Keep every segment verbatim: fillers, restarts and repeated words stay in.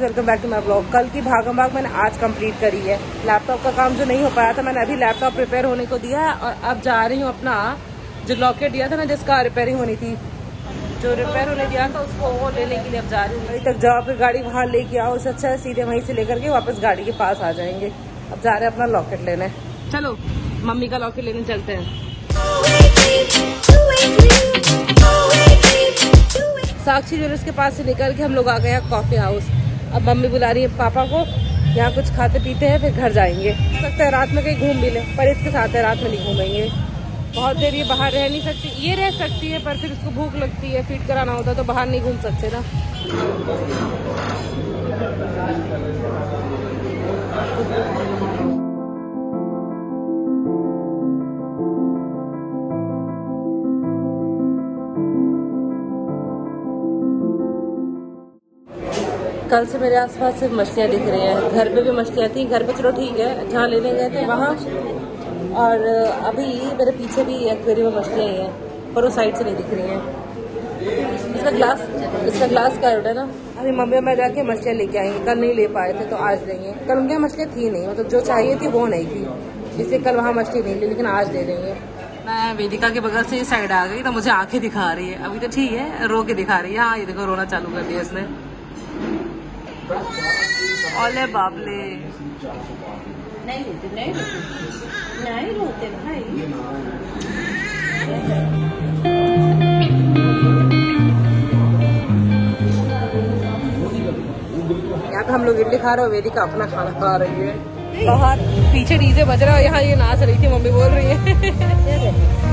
Welcome back to my blog. कल की भागम भाग मैंने आज कंप्लीट करी है। लैपटॉप का काम जो नहीं हो पाया था मैंने अभी लैपटॉप रिपेयर होने को दिया है और अब जा रही हूँ अपना जो लॉकेट दिया था ना जिसका रिपेयरिंग होनी थी, जो रिपेयर होने दिया था उसको वो लेने के लिए अब जा रही हूँ। अभी तक जाओ फिर गाड़ी वहाँ लेके आओ, उससे अच्छा है सीधे वहीं से लेकर के वापस गाड़ी के पास आ जाएंगे। अब जा रहे हैं अपना लॉकेट लेने। चलो मम्मी का लॉकेट लेने चलते हैं। साक्षी ज्वेलर्स के पास से निकल के हम लोग आ गए हैं कॉफी हाउस। अब मम्मी बुला रही है पापा को, यहाँ कुछ खाते पीते हैं फिर घर जाएंगे। हो सकता है रात में कहीं घूम भी ले, पर इसके साथ है रात में नहीं घूमेंगे। बहुत देर ये बाहर रह नहीं सकती, ये रह सकती है पर फिर उसको भूख लगती है, फीड कराना होता है तो बाहर नहीं घूम सकते ना। कल से मेरे आसपास सिर्फ मछलियाँ दिख रही हैं। घर पे भी मछलियाँ थी, घर पे चलो ठीक है, जहाँ लेने गए थे वहाँ, और अभी मेरे पीछे भी एक्वेरियम में मछलियाँ ही हैं पर वो साइड से नहीं दिख रही हैं। इसका ग्लास इसका ग्लास कार्ड है ना। अभी मम्मी मैं जाके मछलियाँ लेके आएंगे, कल नहीं ले पाए थे तो आज लेंगे। कल उनके यहाँ मछलियाँ थी नहीं, मतलब जो चाहिए थी वो नहीं थी, इसलिए कल वहाँ मछली नहीं ली, लेकिन आज ले लेंगे। मैं वेदिका के बगल से ये साइड आ गई तो मुझे आंखें दिखा रही है। अभी तो ठीक है, रो के दिखा रही है। हाँ ये देखो रोना चालू कर दिया इसने। ओले बाबले नहीं रोते नहीं रोते नहीं रोते भाई। यहाँ पे हम लोग इडली खा रहे हो, वेदिका अपना खाना खा रही है। बाहर पीछे डीजे बज रहा है, यहाँ ये नाच रही थी, मम्मी बोल रही है।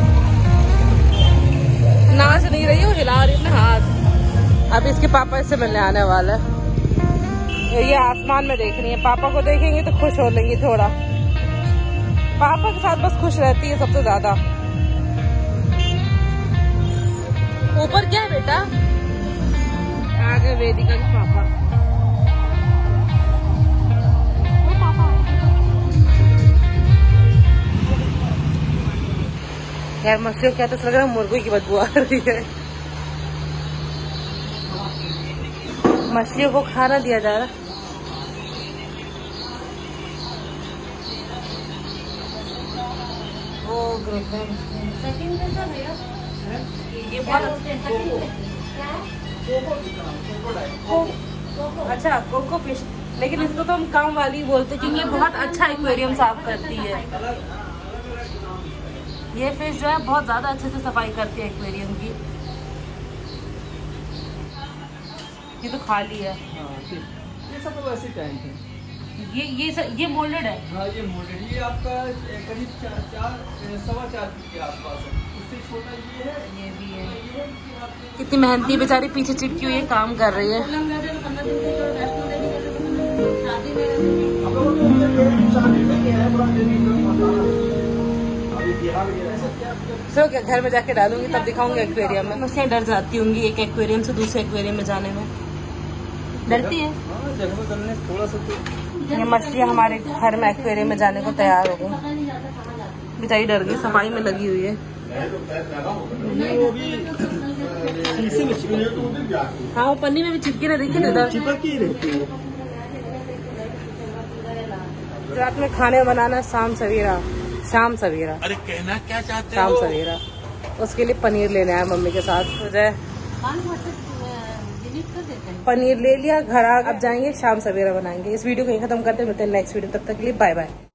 नाच नहीं रही हो, हिला रही अपने हाथ। अब इसके पापा इससे मिलने आने वाला है। ये आसमान में देख रही है, पापा को देखेंगे तो खुश हो लेंगी थोड़ा। पापा के साथ बस खुश रहती है सबसे ज्यादा। ऊपर क्या है बेटा? आगे वेदिका के पापा। यार मछलियों क्या तो लग रहा है मुर्गों की बदबू आ रही है। मछलियों को खाना दिया जा रहा। वो ग्रुप है ये बहुत अच्छा कोको फिश, लेकिन इसको तो हम काम वाली बोलते क्योंकि ये बहुत अच्छा एक्वेरियम साफ करती है। ये फिश जो है बहुत ज्यादा अच्छे से सफाई करती है एक्वेरियम की। ये तो खाली है। हाँ, ये सब तो वैसे टैंक है। ये ये स, ये मोल्डेड है। हाँ ये मोल्डेड, ये आपका करीब चार चार सवा चार फीट के आसपास है। उससे छोटा ये है, ये भी है। कितनी मेहनती बेचारी पीछे चिपकी हुई है, काम कर रही है। सो क्या घर में जाके डालूंगी तब दिखाऊंगी एक्वेरियम में। मछलियाँ डर जाती होंगी एक एक्वेरियम से दूसरे एक्वेरियम में जाने में, डरती है। थोड़ा सा ये मछलियाँ हमारे घर में एक्वेरियम में जाने को तैयार हो गई, बेचारी डर गई, सफाई में लगी हुई है। हाँ वो पन्नी में भी चिपकी ना, देखिए ना चिपकी रहती है। रात में खाने बनाना शाम सवेरा, शाम सवेरा। अरे कहना क्या चाहते शाम हो? सवेरा उसके लिए पनीर लेने आया मम्मी के साथ। मुझे पनीर ले लिया, घर आ अब जाएंगे शाम सवेरा बनाएंगे। इस वीडियो को यहीं खत्म करते हैं, मिलते हैं नेक्स्ट वीडियो, तब तक के लिए बाय बाय।